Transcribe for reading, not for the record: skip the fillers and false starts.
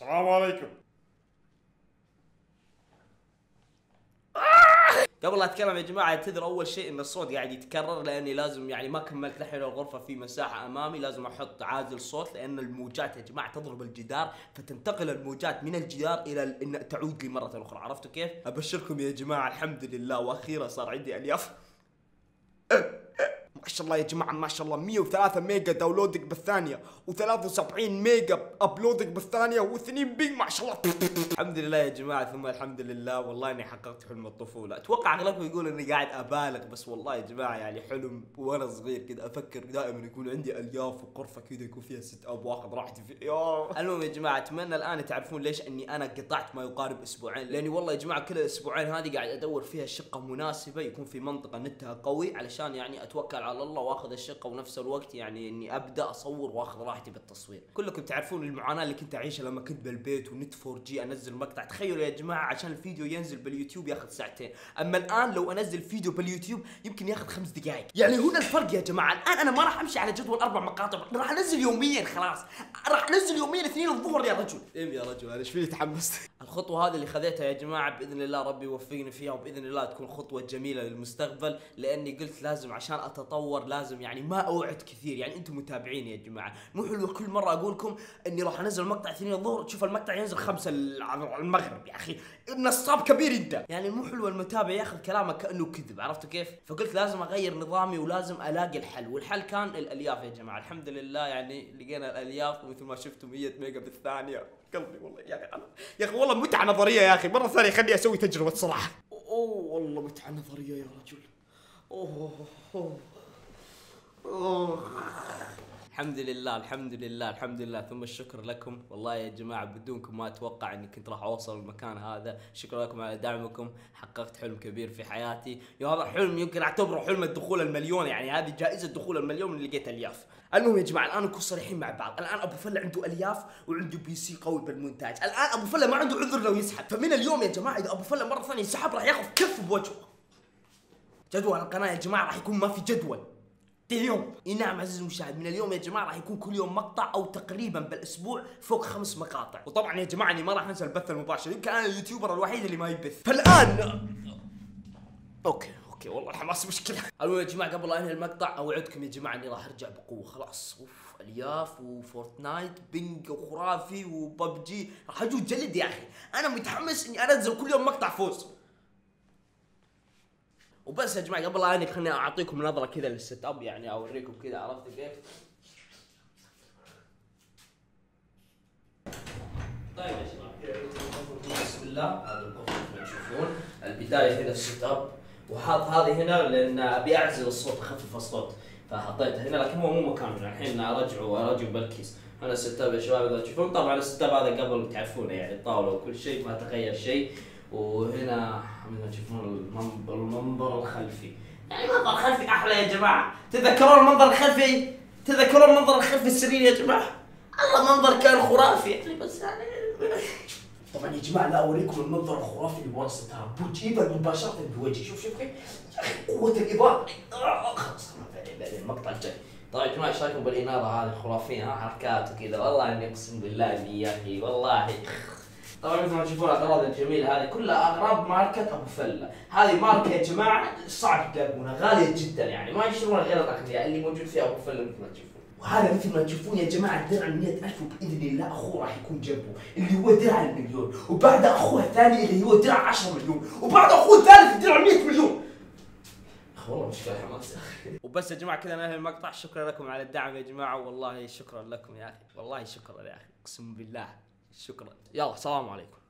السلام عليكم. قبل لا اتكلم يا جماعه اعتذر اول شيء ان الصوت قاعد يتكرر لاني لازم يعني ما كملت الحين الغرفه في مساحه امامي، لازم احط عازل صوت لان الموجات يا جماعه تضرب الجدار فتنتقل الموجات من الجدار الى ان تعود لي مره اخرى. عرفتوا كيف؟ ابشركم يا جماعه الحمد لله واخيرا صار عندي الياف. ما شاء الله يا جماعه ما شاء الله 103 ميجا داونلودنج بالثانيه و73 ميجا ابلودنج بالثانيه و2 بيج ما شاء الله. الحمد لله يا جماعه ثم الحمد لله، والله اني حققت حلم الطفوله. اتوقع اغلبكم يقول اني قاعد ابالغ، بس والله يا جماعه يعني حلم وانا صغير كذا افكر دائما يكون عندي الياف وغرفه كذا يكون فيها ست اب واخذ راحتي في المهم يا جماعه اتمنى الان تعرفون ليش اني انا قطعت ما يقارب اسبوعين، لاني والله يا جماعه كل الاسبوعين هذه قاعد ادور فيها شقه مناسبه يكون في منطقه نتها قوي علشان يعني اتوكل على الله واخذ الشقه ونفس الوقت يعني اني ابدا اصور واخذ راحتي بالتصوير. كلكم تعرفون المعاناه اللي كنت اعيشها لما كنت بالبيت ونت 4 جي انزل مقطع. تخيلوا يا جماعه عشان الفيديو ينزل باليوتيوب ياخذ ساعتين، اما الان لو انزل فيديو باليوتيوب يمكن ياخذ 5 دقائق. يعني هنا الفرق يا جماعه. الان انا ما راح امشي على جدول 4 مقاطع، راح انزل يوميا خلاص، راح انزل يوميا 2 الظهر يا رجل. يا رجل انا ايش فيني تحمست. الخطوه هذه اللي خذيتها يا جماعه باذن الله ربي يوفقني فيها وباذن الله تكون خطوه جميله للمستقبل، لاني قلت لازم عشان اتطور لازم يعني ما اوعد كثير. يعني انتم متابعين يا جماعه، مو حلو كل مره اقول لكم اني راح انزل مقطع 2 الظهر تشوف المقطع ينزل 5 المغرب. يا اخي نصاب كبير انت، يعني مو حلو المتابع ياخذ كلامك كانه كذب. عرفتوا كيف؟ فقلت لازم اغير نظامي ولازم الاقي الحل، والحل كان الالياف يا جماعه. الحمد لله يعني لقينا الالياف ومثل ما شفتوا 100 ميجا بالثانيه. قلبي والله يا اخي يا اخي والله متعه نظريه يا اخي. مره ثانيه خليني اسوي تجربه صراحه. اوه والله متعه نظريه يا رجل. اوه الحمد لله الحمد لله الحمد لله ثم الشكر لكم. والله يا جماعه بدونكم ما اتوقع اني كنت راح اوصل المكان هذا. شكرا لكم على دعمكم، حققت حلم كبير في حياتي. وهذا حلم يمكن اعتبره حلم الدخول المليون، يعني هذه جائزه دخول المليون من لقيت الياف. المهم يا جماعه الان نكون صريحين مع بعض، الان ابو فله عنده الياف وعنده بي سي قوي بالمونتاج. الان ابو فله ما عنده عذر لو يسحب، فمن اليوم يا جماعه اذا ابو فله مره ثانيه يسحب راح ياخذ كف بوجهه. جدول القناه يا جماعه راح يكون ما في جدول اليوم. اي نعم عزيزي المشاهد، من اليوم يا جماعه راح يكون كل يوم مقطع او تقريبا بالاسبوع فوق 5 مقاطع. وطبعا يا جماعه اني ما راح انسى البث المباشر، يمكن انا اليوتيوبر الوحيد اللي ما يبث. فالان اوكي والله الحماس مشكله. المهم يا جماعه قبل لا انهي المقطع اوعدكم يا جماعه اني راح ارجع بقوه خلاص. الياف وفورتنايت بينج وخرافي وببجي راح اجود جلد يا اخي. انا متحمس اني انزل كل يوم مقطع فوز. وبس يا جماعه قبل لا اني خليني اعطيكم نظره كذا للست اب، يعني اوريكم كذا. عرفتوا كيف؟ طيب يا شباب كذا بسم الله. هذا الكفر مثل ما تشوفون البدايه هنا الست اب، وحاط هذه هنا لان ابي اعزل الصوت اخفف الصوت فحطيته هنا، لكن هو مو مكانه الحين ارجعه بالكيس. هنا الست اب يا شباب اذا تشوفون. طبعا الست اب هذا قبل تعرفونه يعني الطاوله وكل شيء ما تغير شيء. وهنا مثل ما تشوفون المنظر الخلفي، يعني المنظر الخلفي احلى يا جماعه. تذكرون المنظر الخلفي؟ تذكرون المنظر الخلفي السرير يا جماعه؟ الله منظر كان خرافي يعني. بس يعني طبعا يا جماعه لا اوريكم المنظر الخرافي اللي ورا الستاره بوجهي مباشره بوجهي. شوف كيف يا اخي قوه الاضاءه. خلاص بعدين المقطع الجاي. طيب يا جماعه ايش رايكم بالاناره هذه الخرافيه؟ حركات وكذا. والله اني اقسم بالله اني يا اخي والله. طبعا مثل ما تشوفون الاغراض الجميله هذه كلها اغراض ماركه ابو فله. هذه ماركه يا جماعه صعب تلاقونها، غاليه جدا يعني ما يشترونها غير الاغنياء اللي موجود فيها ابو فله مثل ما تشوفون. وهذا مثل ما تشوفون يا جماعه درع 100,000 وباذن الله اخوه راح يكون جنبه اللي هو درع المليون، وبعد اخوه الثاني اللي هو درع 10 مليون، وبعد اخوه الثالث درع 100 مليون. والله مشكلة حماس يا اخي. وبس يا جماعه كذا ننهي المقطع. شكرا لكم على الدعم يا جماعه، والله شكرا لكم يا اخي، والله شكرا يا اخي اقسم بالله شكرا. يلا سلام عليكم.